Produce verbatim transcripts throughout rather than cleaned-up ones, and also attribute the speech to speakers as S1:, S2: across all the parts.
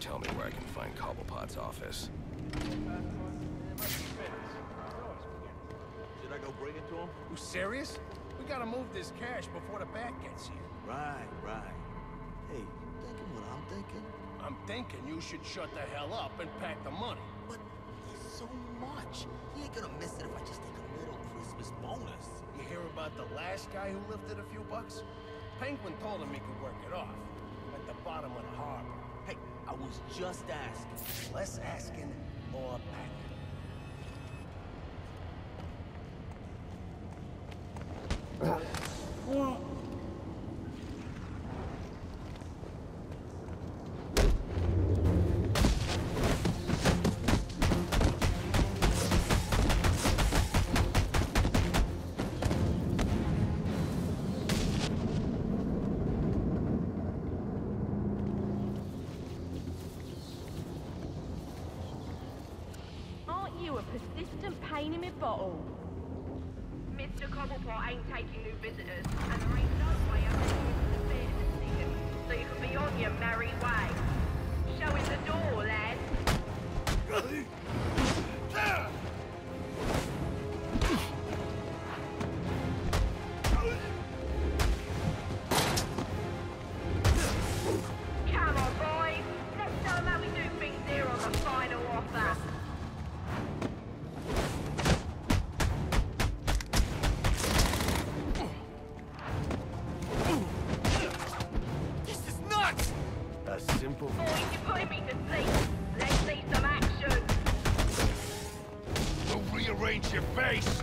S1: tell me where I can find Cobblepot's office.
S2: Should I go bring it to him?
S3: You serious? We gotta move this cash before the bat gets here.
S2: Right, right. Hey, you thinking what I'm thinking?
S3: I'm thinking you should shut the hell up and pack the money.
S2: But there's so much. He ain't gonna miss it if I just take a little Christmas bonus.
S3: You hear about the last guy who lifted a few bucks? Penguin told him he could work it off. At the bottom of the harbor.
S2: Hey, I was just asking.
S3: Less asking, more packing.
S4: Aren't you a persistent pain in my bottle? Mister Cobblepot ain't taking new visitors, and there ain't no way I'm letting you interfere to see him, so you can be on your merry way. Show him the door, lad. Come on, boys. Let's show him how we do things here on the final offer.
S1: A simple...
S4: Boys, you're putting me to sleep. Let's see some action.
S1: Go rearrange your face!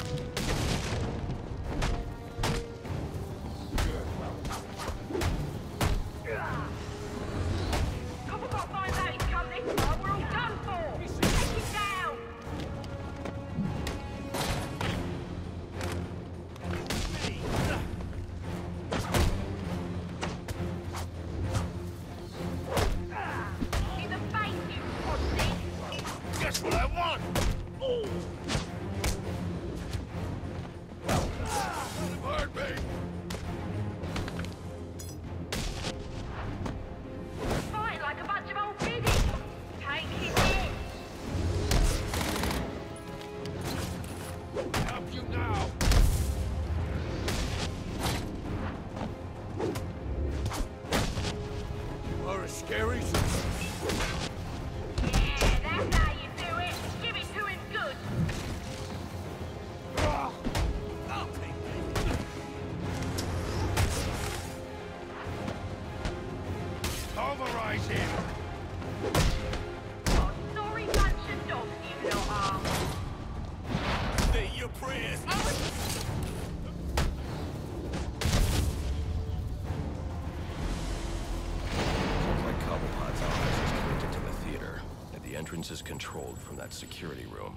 S4: Cobblepot finds out he's come this far, we're all done for. Take him down. In the face, you pussy.
S1: Guess what I want! Oh! Hard, babe!
S4: Fight like a bunch of old biddies. Take him in.
S1: Help you now! Are scary?
S4: Yeah, that's how you do it. Give it to him good.
S2: I'll take this.
S1: Pulverize him!
S4: What a sorry bunch of dogs you lot are.
S2: Say your prayers.
S1: Looks like Cobblepot's office is connected to the theater, and the entrance is controlled from that security room.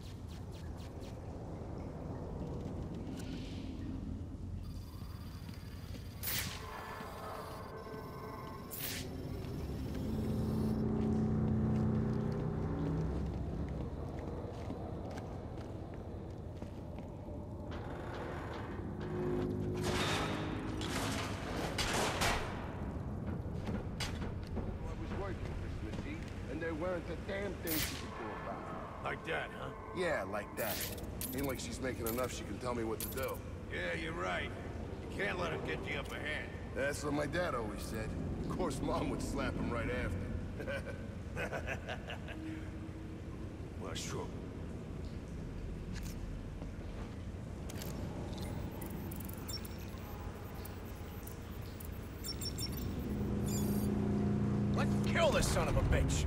S3: Weren't a damn thing she could do about it.
S2: Like that, huh?
S3: Yeah, like that. Ain't like she's making enough she can tell me what to do.
S2: Yeah, you're right. You can't let him get the upper hand.
S3: That's what my dad always said. Of course, Mom would slap him right after.
S2: Well, sure.
S3: Let's kill this son of a bitch!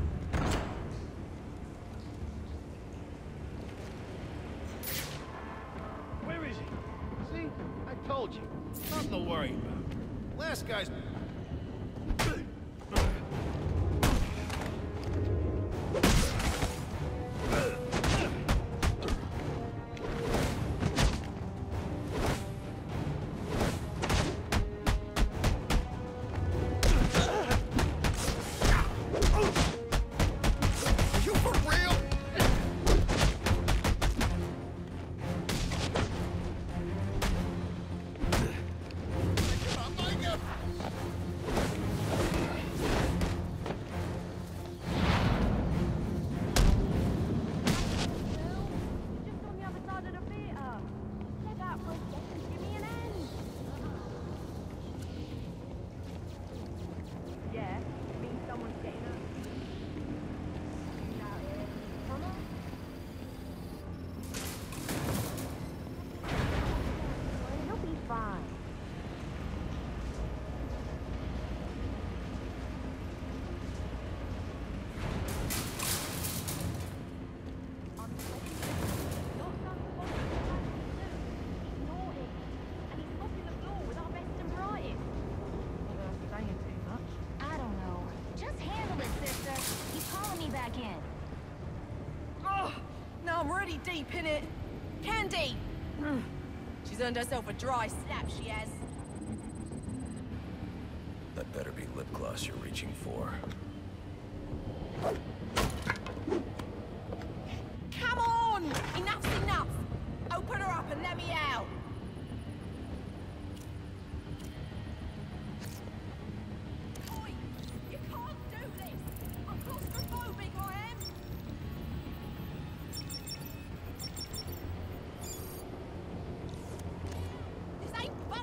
S3: Where is he? See? I told you. Nothing to worry about. Last guy's...
S5: skin.
S6: Oh, now I'm really deep in it. Candy! Mm. She's earned herself a dry slap, she has.
S1: That better be lip gloss you're reaching for.
S6: Come on! Enough's enough! Open her up and let me out! Oi! You can't do this! I'm claustrophobic, I am! This ain't fun!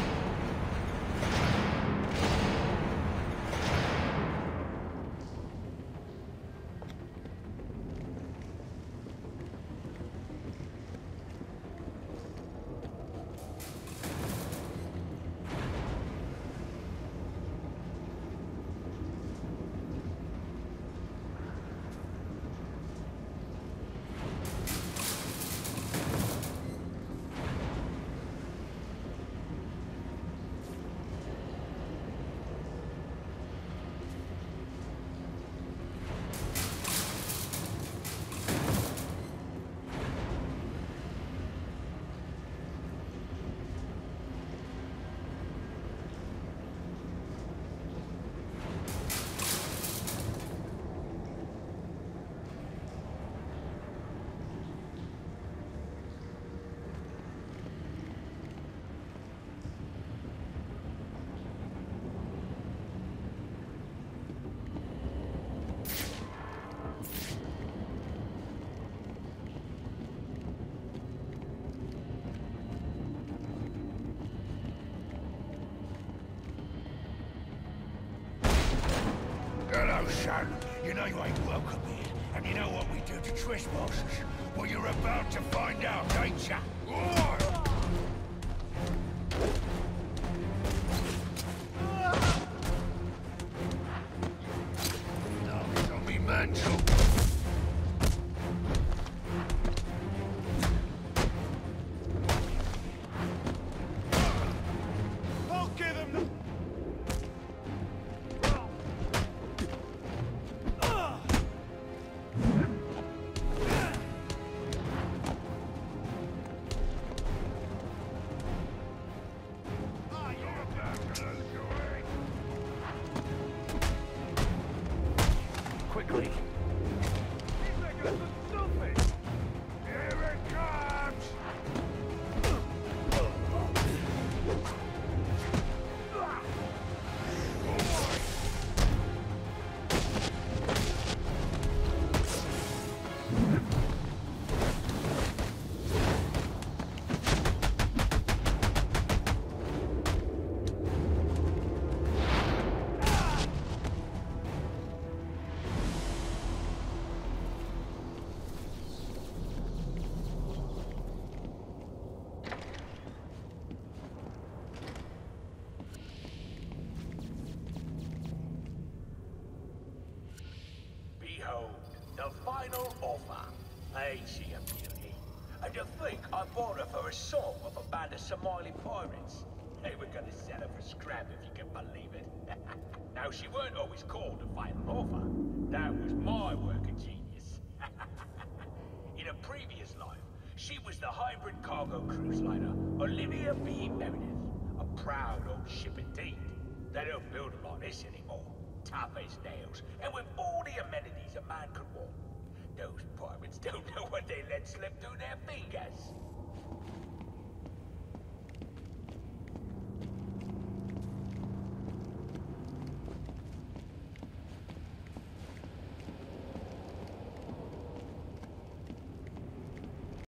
S7: Hello, son. You know you ain't welcome here, and you know what we do to trespassers. Well, you're about to find out, ain't ya? Oh! No, don't be mental.
S3: I'll give him the...
S7: Quickly.
S3: These niggas are stupid!
S7: Here it comes!
S8: Behold, the final offer. Ain't she a beauty? And to think I bought her for a song of a band of Somali pirates. They were gonna sell her for scrap if you can believe it. Now, she weren't always called the final offer. That was my work of genius. In a previous life, she was the hybrid cargo cruise liner Olivia B. Meredith. A proud old ship indeed. They don't build them like this anymore. Tough as nails, and with all the amenities a man could want. Those pirates don't know what they let slip through their fingers.